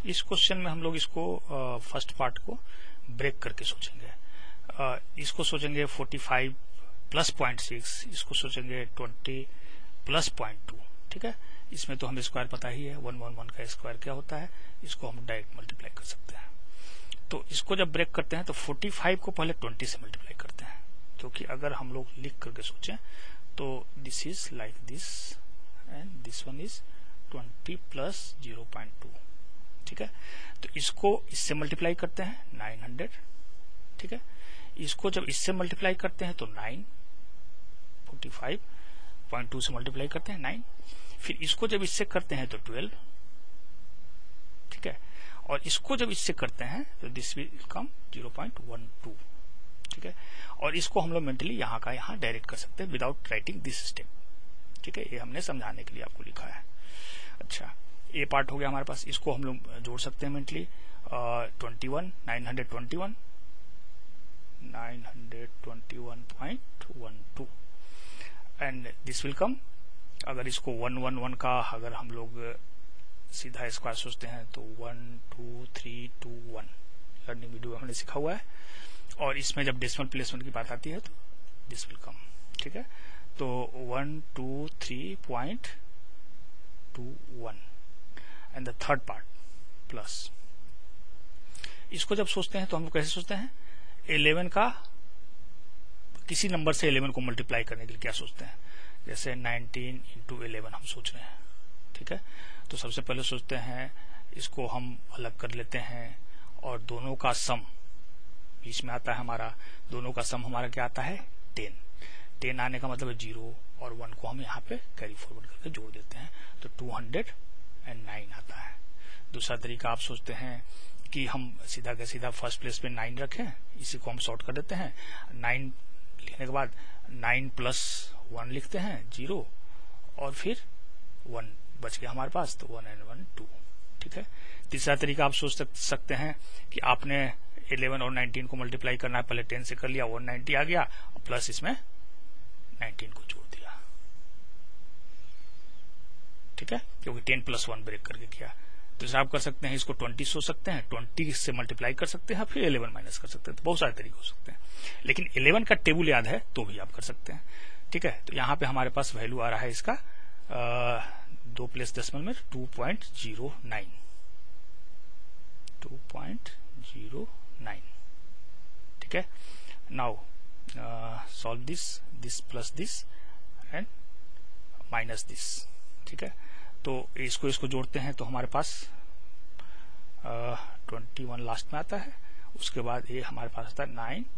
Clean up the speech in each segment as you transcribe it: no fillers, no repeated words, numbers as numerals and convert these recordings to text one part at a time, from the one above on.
इस क्वेश्चन में हम लोग इसको फर्स्ट पार्ट को ब्रेक करके सोचेंगे। इसको सोचेंगे 45 प्लस 0.6, इसको सोचेंगे 20 प्लस 0.2। ठीक है, इसमें तो हमें स्क्वायर पता ही है, 111 का स्क्वायर क्या होता है, इसको हम डायरेक्ट मल्टीप्लाई कर सकते हैं। तो इसको जब ब्रेक करते हैं तो 45 को पहले 20 से मल्टीप्लाई करते हैं, क्योंकि अगर हम लोग लिख करके सोचें तो this is like this and this one is 20 plus 0.2। ठीक है, तो इसको इससे मल्टीप्लाई करते हैं 900। ठीक है, इसको जब इससे मल्टीप्लाई करते हैं तो 9, 45.2 से मल्टीप्लाई करते हैं 9, फिर इसको जब इससे करते हैं तो 12। ठीक है, और इसको जब इससे करते हैं तो दिस विल कम 0.12। ठीक है, और इसको हम लोग मेंटली यहाँ का यहाँ डायरेक्ट कर सकते हैं विदाउट राइटिंग दिस स्टेप। ठीक है, ये हमने समझाने के लिए आपको लिखा है। अच्छा, ये पार्ट हो गया हमारे पास, इसको हम लोग जोड़ सकते हैं mentally 921.12 and this will come, अगर इसको 111 का अगर हम लोग सीधा स्क्वायर सोचते हैं तो 12321 लर्निंग वीडियो हमने सीखा हुआ है। और इसमें जब डेसिमल प्लेसमेंट की बात आती है तो दिस विल कम। ठीक है, तो 123.21 and the third part plus. इसको जब सोचते हैं तो हम लोग कैसे सोचते हैं, 11 का किसी नंबर से 11 को मल्टीप्लाई करने के लिए क्या सोचते हैं, जैसे 19 × 11 हम सोच रहे हैं। ठीक है, तो सबसे पहले सोचते हैं इसको हम अलग कर लेते हैं और दोनों का सम बीच में आता है हमारा, दोनों का सम हमारा क्या आता है 10। 10 आने का मतलब है 0 और 1 को हम यहाँ पे कैरी फॉरवर्ड करके जोड़ देते हैं तो 209 आता है। दूसरा तरीका आप सोचते हैं कि हम सीधा का सीधा फर्स्ट प्लेस पे 9 रखें, इसी को हम सॉर्ट कर देते हैं। 9 लिखने के बाद 9 + 1 लिखते हैं 0 और फिर 1 बच गया हमारे पास, तो 1 and 1 2। ठीक है, तीसरा तरीका आप सोच सकते हैं कि आपने 11 और 19 को मल्टीप्लाई करना है, पहले 10 से कर लिया 190 आ गया और प्लस इसमें 19 को जोड़ दिया। ठीक है, क्योंकि 10 + 1 ब्रेक करके किया। दूसरा आप कर सकते हैं इसको 20 सोच सकते हैं, 20 से मल्टीप्लाई कर सकते हैं, फिर 11 माइनस कर सकते हैं, तो बहुत सारे तरीके हो सकते हैं। लेकिन 11 का टेबल याद है तो भी आप कर सकते हैं। ठीक है, तो यहाँ पे हमारे पास वैल्यू आ रहा है इसका 2 प्लेस डेसिमल में 2.09। ठीक है, now solve this plus this and minus this. ठीक है, तो इसको जोड़ते हैं तो हमारे पास 21 लास्ट में आता है, उसके बाद ये हमारे पास आता है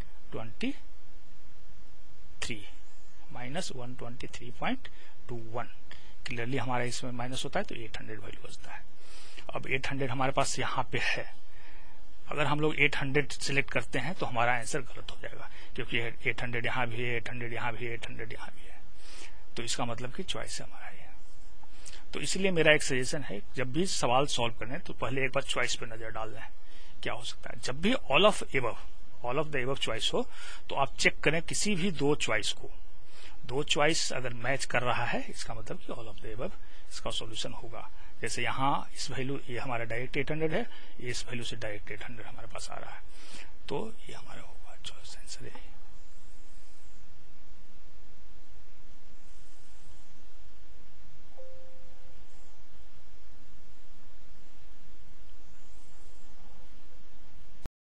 923 माइनस 123.21। क्लियरली हमारा इसमें माइनस होता है तो 800 वैल्यू बचता है। अब 800 हमारे पास यहाँ पे है, अगर हम लोग 800 सिलेक्ट करते हैं तो हमारा आंसर गलत हो जाएगा, क्योंकि 800 यहाँ भी है, 800 यहाँ भी है, 800 यहाँ भी है, तो इसका मतलब कि चॉइस है हमारा ये। तो इसलिए मेरा एक सजेशन है, जब भी सवाल सॉल्व करें तो पहले एक बार चॉइस पे नजर डाल लें क्या हो सकता है। जब भी all of the above choice हो तो आप चेक करें किसी भी दो चॉइस को, दो चॉइस अगर मैच कर रहा है इसका मतलब कि ऑल ऑफ द एबव इसका सॉल्यूशन होगा। जैसे यहाँ इस वैल्यू ये हमारा डायरेक्ट 800 है, इस वैल्यू से डायरेक्ट 800 हमारे पास आ रहा है, तो ये हमारा होगा।